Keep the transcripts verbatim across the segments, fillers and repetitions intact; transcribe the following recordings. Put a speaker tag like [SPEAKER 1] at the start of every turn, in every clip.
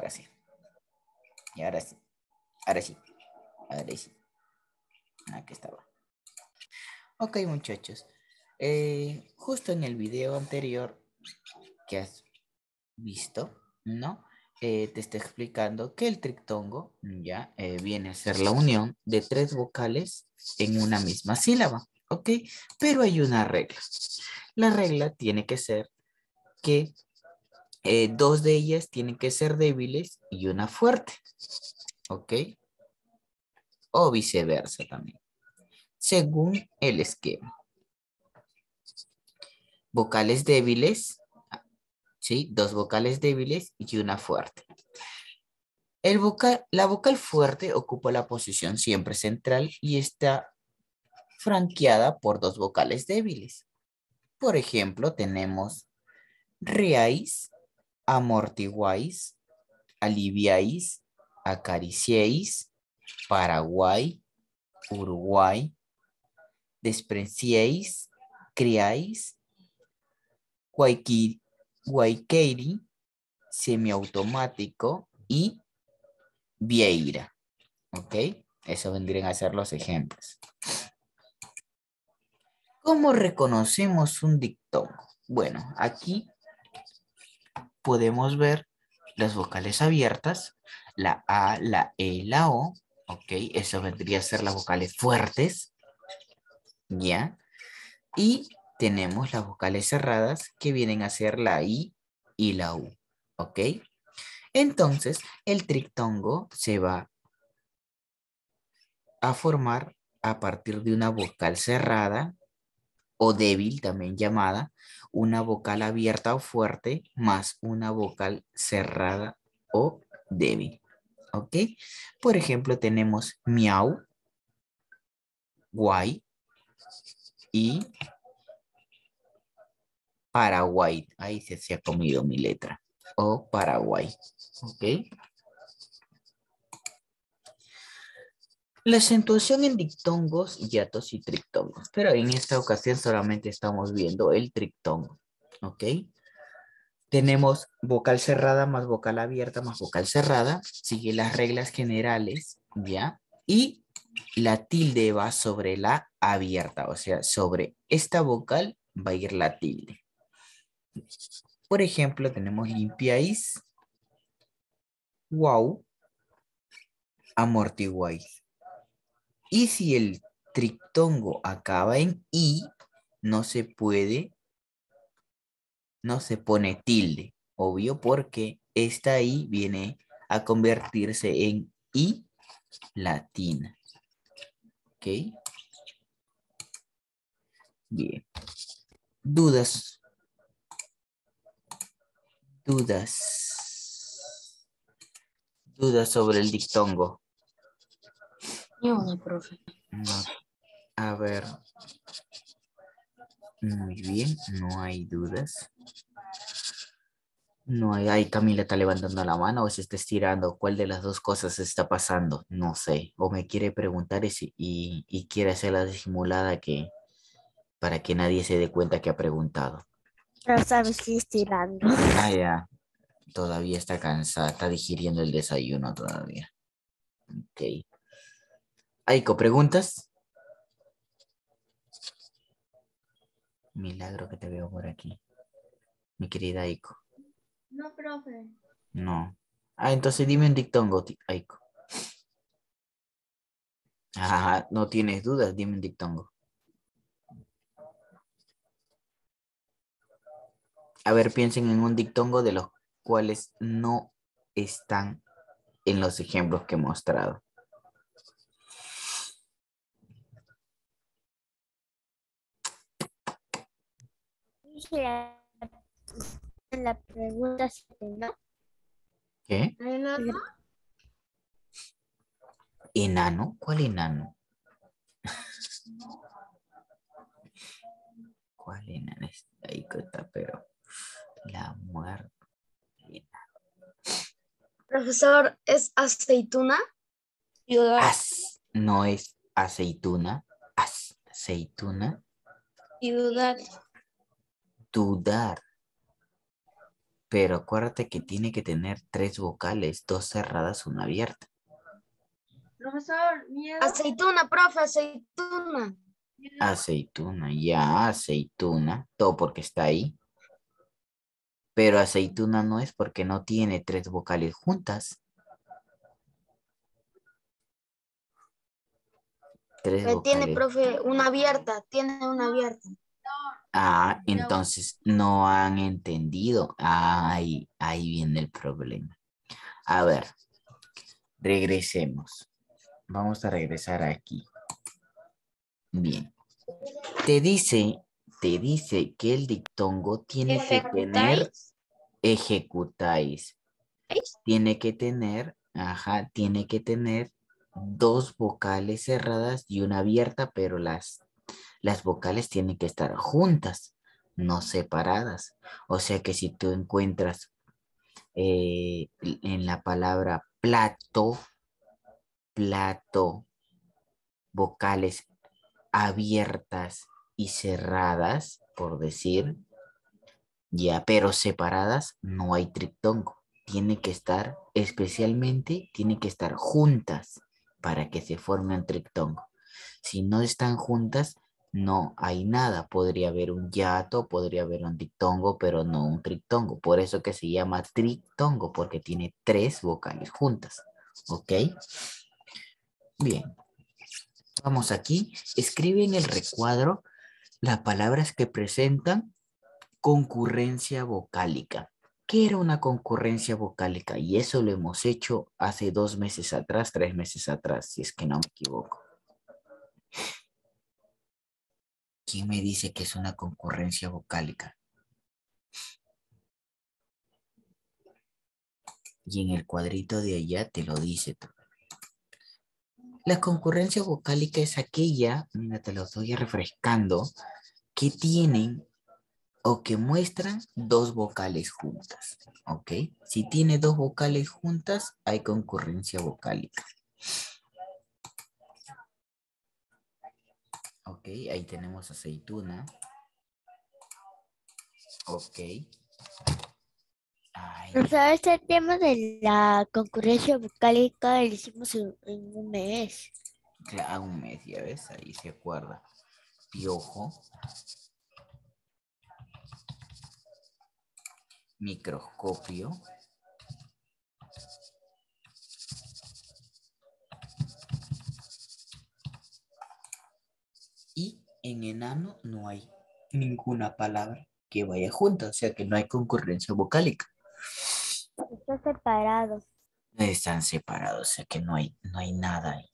[SPEAKER 1] ahora sí. Y ahora sí. Ahora sí. Ahora sí. Aquí estaba. Ok, muchachos. Eh, justo en el video anterior que has visto, ¿no? Eh, te está explicando que el triptongo ya eh, viene a ser la unión de tres vocales en una misma sílaba, ¿ok? Pero hay una regla. La regla tiene que ser que eh, dos de ellas tienen que ser débiles y una fuerte, ¿ok? O viceversa también, según el esquema. Vocales débiles, ¿sí? Dos vocales débiles y una fuerte. El vocal, la vocal fuerte ocupa la posición siempre central y está franqueada por dos vocales débiles. Por ejemplo, tenemos reáis, amortiguáis, aliviáis, acariciéis, Paraguay, Uruguay, despreciéis, criáis, guayqui- guayqueiri, semiautomático y vieira. ¿Ok? Eso vendrían a ser los ejemplos. ¿Cómo reconocemos un dictongo? Bueno, aquí podemos ver las vocales abiertas, la A, la E y la O. ¿Ok? Eso vendría a ser las vocales fuertes. ¿Ya? Y tenemos las vocales cerradas que vienen a ser la I y la U. ¿Ok? Entonces, el triptongo se va a formar a partir de una vocal cerrada o débil, también llamada, una vocal abierta o fuerte, más una vocal cerrada o débil. ¿Ok? Por ejemplo, tenemos miau, guay y Paraguay. Ahí se, se ha comido mi letra. O Paraguay. ¿Ok? La acentuación en dictongos, hiatos y triptongos. Pero en esta ocasión solamente estamos viendo el triptongo. ¿Ok? Tenemos vocal cerrada más vocal abierta más vocal cerrada. Sigue las reglas generales, ¿ya? Y la tilde va sobre la abierta. O sea, sobre esta vocal va a ir la tilde. Por ejemplo, tenemos limpiáis, wow, amortiguáis. Y si el triptongo acaba en i, no se puede, no se pone tilde, obvio, porque esta i viene a convertirse en i latina. ¿Ok? Bien. Dudas. Dudas. Dudas sobre el dictongo.
[SPEAKER 2] No, profe.
[SPEAKER 1] No. A ver. Muy bien, no hay dudas. No hay, ay, Camila está levantando la mano o se está estirando. ¿Cuál de las dos cosas está pasando? No sé. O me quiere preguntar y, si- y, y quiere hacer la disimulada que, para que nadie se dé cuenta que ha preguntado.
[SPEAKER 2] Pero sabes que estirando.
[SPEAKER 1] Ah, ya. Todavía está cansada, está digiriendo el desayuno todavía. Ok. Aiko, ¿preguntas? Milagro que te veo por aquí. Mi querida Aiko.
[SPEAKER 3] No, profe.
[SPEAKER 1] No. Ah, entonces dime un dictongo, ti- Aiko. Ah, no tienes dudas, dime un dictongo. A ver, piensen en un dictongo de los cuales no están en los ejemplos que he mostrado.
[SPEAKER 2] La, la pregunta siete, ¿no?
[SPEAKER 1] ¿Qué?
[SPEAKER 3] ¿Enano?
[SPEAKER 1] ¿Enano? ¿Cuál enano? ¿Cuál enano? Está ahí que está, pero la muerte.
[SPEAKER 3] Profesor, ¿es aceituna?
[SPEAKER 1] As, no es aceituna. As, aceituna.
[SPEAKER 3] Y dudar.
[SPEAKER 1] Dudar. Pero acuérdate que tiene que tener tres vocales, dos cerradas, una abierta.
[SPEAKER 3] Profesor, miedo. Aceituna, profe, aceituna.
[SPEAKER 1] Aceituna, ya, aceituna, todo porque está ahí. Pero aceituna no es porque no tiene tres vocales juntas. Tres
[SPEAKER 3] Eh, tiene,
[SPEAKER 1] vocales.
[SPEAKER 3] profe, una abierta, tiene una abierta.
[SPEAKER 1] Ah, entonces no han entendido. Ahí, ahí viene el problema. A ver, regresemos. Vamos a regresar aquí. Bien. Te dice, te dice que el dictongo tiene que tener, ejecutáis. Tiene que tener, ajá, tiene que tener dos vocales cerradas y una abierta, pero las, las vocales tienen que estar juntas, no separadas. O sea que si tú encuentras eh, en la palabra plato, plato, vocales abiertas y cerradas, por decir, ya, pero separadas, no hay triptongo. Tiene que estar, especialmente, tiene que estar juntas para que se forme un triptongo. Si no están juntas, no hay nada. Podría haber un hiato, podría haber un diptongo, pero no un triptongo. Por eso que se llama triptongo, porque tiene tres vocales juntas. ¿Ok? Bien. Vamos aquí. Escribe en el recuadro las palabras que presentan concurrencia vocálica. ¿Qué era una concurrencia vocálica? Y eso lo hemos hecho hace dos meses atrás, tres meses atrás, si es que no me equivoco. ¿Quién me dice que es una concurrencia vocálica? Y en el cuadrito de allá te lo dice todo. La concurrencia vocálica es aquella, mira, te lo estoy refrescando, que tienen o que muestran dos vocales juntas, ¿ok? Si tiene dos vocales juntas, hay concurrencia vocálica. Ok, ahí tenemos aceituna. Ok. Ay,
[SPEAKER 2] Profesor, este tema de la concurrencia vocálica lo hicimos en, en un mes.
[SPEAKER 1] claro, un mes, ya ves, ahí se acuerda. Piojo. Microscopio. Y en enano no hay ninguna palabra que vaya junta, o sea que no hay concurrencia vocálica.
[SPEAKER 2] Está separado.
[SPEAKER 1] Están separados, o sea que no hay, no hay nada ahí.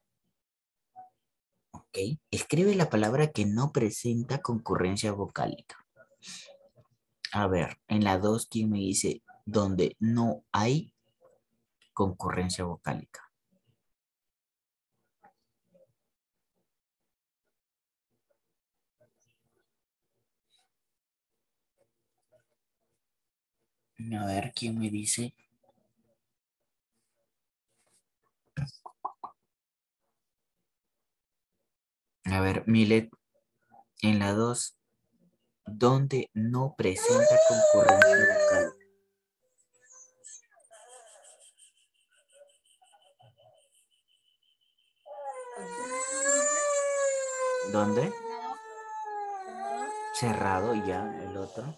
[SPEAKER 1] Ok. Escribe la palabra que no presenta concurrencia vocálica. A ver, en la dos, ¿quién me dice donde no hay concurrencia vocálica? A ver, ¿quién me dice? A ver, Milet, en la dos, ¿dónde no presenta concurrencia vocálica? ¿Dónde? Cerrado ya, el otro.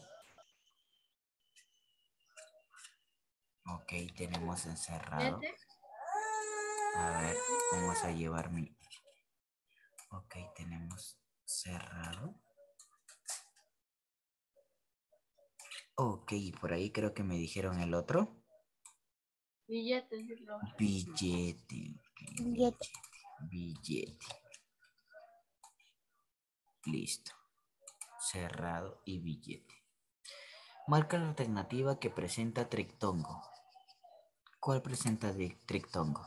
[SPEAKER 1] Ok, tenemos encerrado. A ver, vamos a llevar mi... Ok, tenemos cerrado. Ok, por ahí creo que me dijeron el otro.
[SPEAKER 3] Billete.
[SPEAKER 1] Billete. ok,
[SPEAKER 2] Billete.
[SPEAKER 1] Billete. Listo. Cerrado y billete. Marca la alternativa que presenta triptongo. ¿Cuál presenta de triptongo?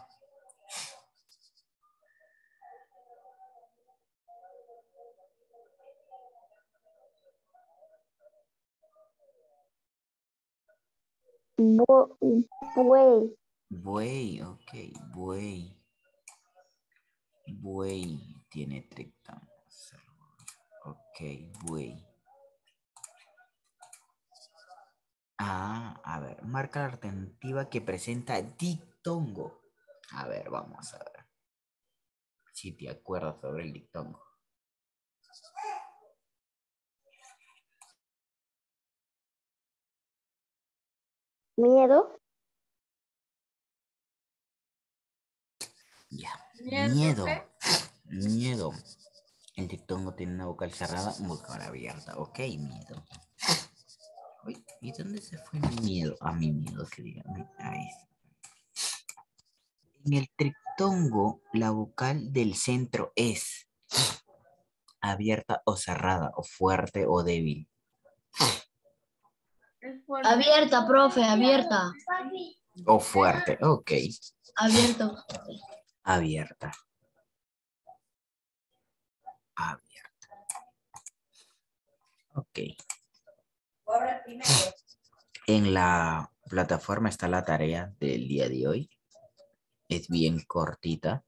[SPEAKER 2] Bu- Buey.
[SPEAKER 1] Buey, ok, buey. Buey tiene triptongo. Ok, buey. Ah, a ver, marca la alternativa que presenta dictongo. A ver, vamos a ver si te acuerdas sobre el dictongo.
[SPEAKER 3] Miedo.
[SPEAKER 1] Ya,
[SPEAKER 4] Miedo,
[SPEAKER 1] miedo,
[SPEAKER 4] profe.
[SPEAKER 1] miedo. El dictongo tiene una vocal cerrada, una vocal abierta. Ok, miedo. Uy, ¿y dónde se fue mi miedo? A mi miedo, que diga. mi- Ahí está. En el triptongo, la vocal del centro es abierta o cerrada, o fuerte o débil.
[SPEAKER 4] Es fuerte.
[SPEAKER 3] Abierta, profe, abierta.
[SPEAKER 1] O fuerte, ok.
[SPEAKER 3] Abierta.
[SPEAKER 1] Abierta. Abierta. Ok. En la plataforma está la tarea del día de hoy. Es bien cortita.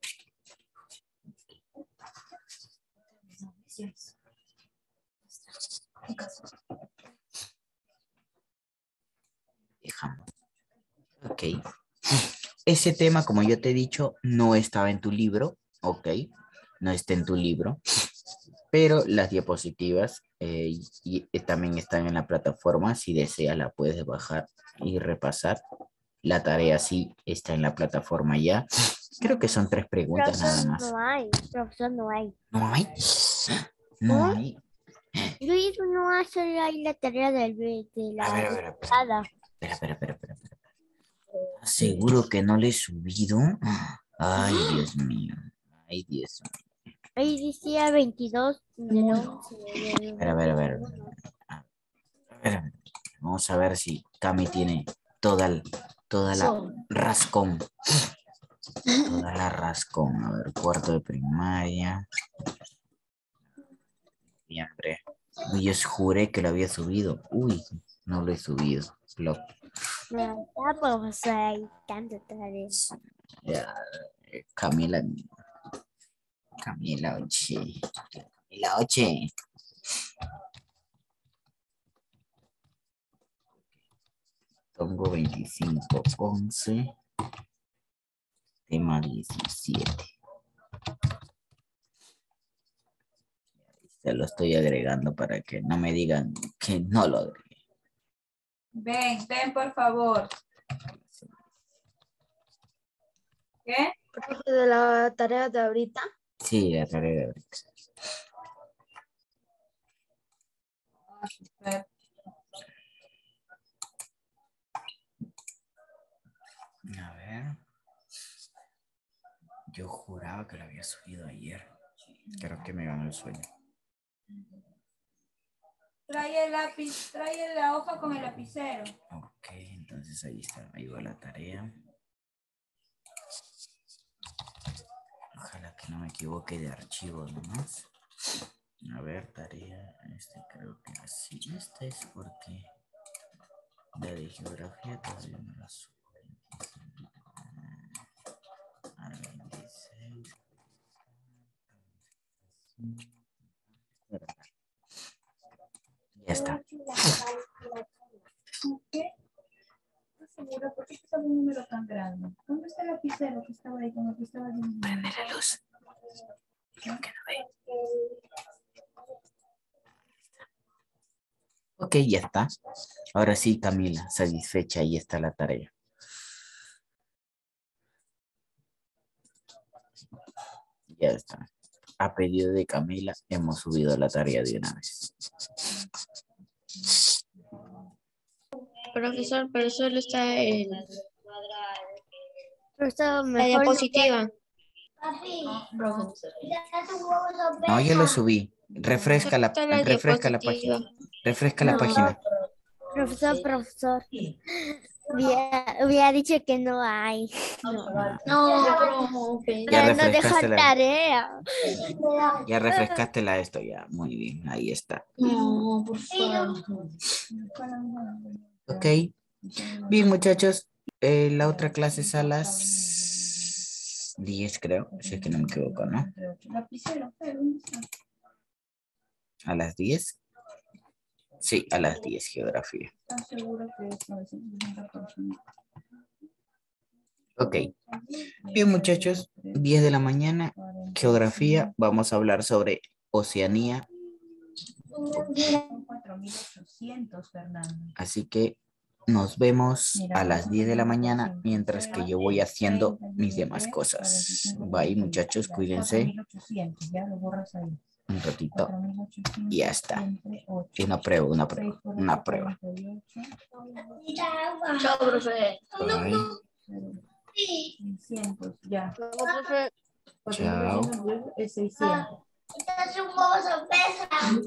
[SPEAKER 1] Dejamos. Ok. Ese tema, como yo te he dicho, no estaba en tu libro. Ok. No está en tu libro. Pero las diapositivas eh, y, y también están en la plataforma. Si deseas, la puedes bajar y repasar. La tarea sí está en la plataforma ya. Creo que son tres preguntas nada
[SPEAKER 2] Profesor,
[SPEAKER 1] más.
[SPEAKER 2] no hay. Profesor, no hay.
[SPEAKER 1] ¿No hay? No hay.
[SPEAKER 2] Luis no hace ahí la tarea del, de
[SPEAKER 1] A
[SPEAKER 2] la
[SPEAKER 1] ver, a ver, a ver.
[SPEAKER 2] pasada.
[SPEAKER 1] Espera, espera, espera, espera, espera. ¿Estás seguro que no le he subido? Ay, Dios mío. Ay, Dios mío.
[SPEAKER 2] Ahí decía veintidós del once del
[SPEAKER 1] Espera, a ver, a ver. A
[SPEAKER 2] veintiuno.
[SPEAKER 1] ver, a ver. Vamos a ver si Cami tiene toda, el- toda la rascón. Toda la rascón. A ver, cuarto de primaria. Siempre. Uy, yo juré que lo había subido. Uy, no lo he subido. Lo,
[SPEAKER 2] No, está profesor ahí tanto tarea.
[SPEAKER 1] ya, eh, Camila. Camila Oche. Camila Oche. Pongo veinticinco, once. Tema diecisiete. Se lo estoy agregando para que no me digan que no lo agregué.
[SPEAKER 4] Ven, ven, por favor. ¿Qué?
[SPEAKER 3] Profe, de la tarea de ahorita.
[SPEAKER 1] Sí, la tarea de ahorita.
[SPEAKER 4] Super.
[SPEAKER 1] A ver. Yo juraba que lo había subido ayer. Creo que me ganó el sueño.
[SPEAKER 4] Trae el lápiz, trae la hoja con el lapicero.
[SPEAKER 1] Ok, entonces ahí está. Ahí va la tarea. Ojalá que no me equivoque de archivo nomás. A ver, tarea. Este creo que así. Esta es porque la de geografía todavía no la subo. A veintiséis. Ya está.
[SPEAKER 4] ¿Qué? ¿Estás segura? ¿Por qué estaba un número tan grande? ¿Dónde está el lapicero que estaba ahí con el que estaba dividido?
[SPEAKER 1] Prende la luz. Creo que no ve. Ok, ya está. Ahora sí, Camila, satisfecha. Ahí está la tarea. Ya está. A pedido de Camila, hemos subido la tarea de una vez.
[SPEAKER 3] Profesor, pero solo está en
[SPEAKER 2] Profesor,
[SPEAKER 3] la
[SPEAKER 2] mejor
[SPEAKER 3] diapositiva.
[SPEAKER 1] No, yo lo subí. Refresca la,
[SPEAKER 3] Está la
[SPEAKER 1] refresca la
[SPEAKER 3] diapositiva.
[SPEAKER 1] página. Refresca la
[SPEAKER 2] no,
[SPEAKER 1] página.
[SPEAKER 2] profesor, profesor. Hubiera, hubiera dicho que no hay. No.
[SPEAKER 3] No, profe.
[SPEAKER 1] Ya
[SPEAKER 2] Pero no
[SPEAKER 1] refrescaste
[SPEAKER 2] dejan
[SPEAKER 1] la,
[SPEAKER 2] tarea.
[SPEAKER 1] ya refrescaste la esto, ya. Muy bien, ahí está.
[SPEAKER 3] No, por favor.
[SPEAKER 1] Ok. Bien, muchachos. Eh, la otra clase es a las diez, creo. Si es que no me equivoco, ¿no?
[SPEAKER 4] Lapicero, ¿dónde está?
[SPEAKER 1] A las diez. Sí, a las diez geografía.
[SPEAKER 4] ¿Estás seguro que es novecientos sesenta por ciento?
[SPEAKER 1] Ok. Bien, muchachos, diez de la mañana, geografía. Vamos a hablar sobre Oceanía.
[SPEAKER 4] Son cuatro mil ochocientos, Fernando.
[SPEAKER 1] Así que nos vemos
[SPEAKER 4] Mira,
[SPEAKER 1] a las diez de la mañana
[SPEAKER 4] cinco,
[SPEAKER 1] mientras que
[SPEAKER 4] cero,
[SPEAKER 1] yo voy haciendo
[SPEAKER 4] treinta,
[SPEAKER 1] mis demás
[SPEAKER 4] tres,
[SPEAKER 1] cosas.
[SPEAKER 4] cuarenta y cinco,
[SPEAKER 1] Bye, muchachos,
[SPEAKER 4] ya,
[SPEAKER 1] cuídense
[SPEAKER 4] cuatro mil ochocientos, ya lo borras ahí.
[SPEAKER 1] un ratito
[SPEAKER 4] cuatro mil ochocientos
[SPEAKER 1] y ya está.
[SPEAKER 4] entre ocho.
[SPEAKER 1] Y una prueba, una
[SPEAKER 4] seis
[SPEAKER 1] prueba,
[SPEAKER 4] por
[SPEAKER 1] una
[SPEAKER 4] ocho,
[SPEAKER 1] prueba.
[SPEAKER 4] cuarenta y ocho.
[SPEAKER 3] Chao, profe.
[SPEAKER 1] Bye.
[SPEAKER 4] Cero, seiscientos, ya.
[SPEAKER 3] Luego, profe.
[SPEAKER 4] cuatro mil
[SPEAKER 1] Chao.
[SPEAKER 4] ochocientos es seiscientos.